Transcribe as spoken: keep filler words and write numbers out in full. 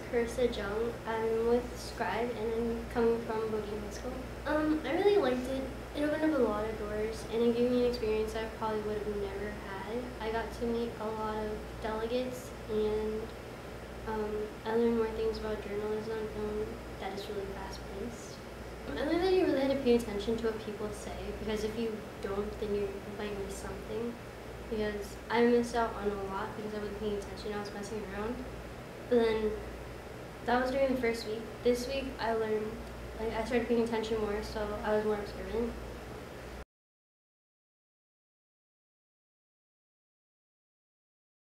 Carissa Jung. I'm with Scribe and I'm coming from Bodine High School. Um, I really liked it. It opened up a lot of doors and it gave me an experience I probably would have never had. I got to meet a lot of delegates and um, I learned more things about journalism and that it's really fast paced. I learned that you really had to pay attention to what people say because if you don't, then you might miss something. Because I missed out on a lot because I wasn't paying attention, I was messing around. But then, that was during the first week. This week, I learned, like, I started paying attention more, so I was more observant.